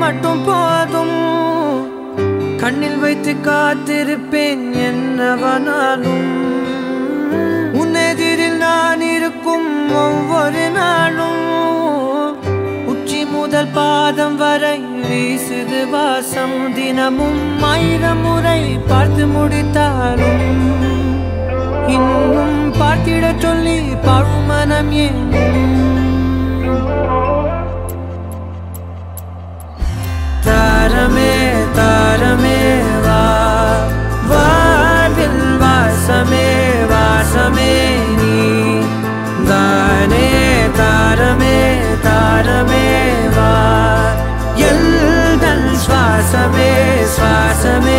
மட்டும் போதும் கண்ணில் வைத்து காத்திருப்பேன் என்னவனாலும் உன்னெதிரில் நான் இருக்கும் ஒவ்வொரு நாளும் உச்சி முதல் பாதம் வரை வீசுது வாசம் தினமும் 1000 முறை பார்த்து முடித்தாலும் இன்னும் பார்த்திட சொல்லி பழுமனம் ஏன் தாரமே தாரமே வா வாழ்வில் வாசமே வாசமே நீ தானே தாரமே தாரமே வா எல்தன் சுவாசமே சுவாசமே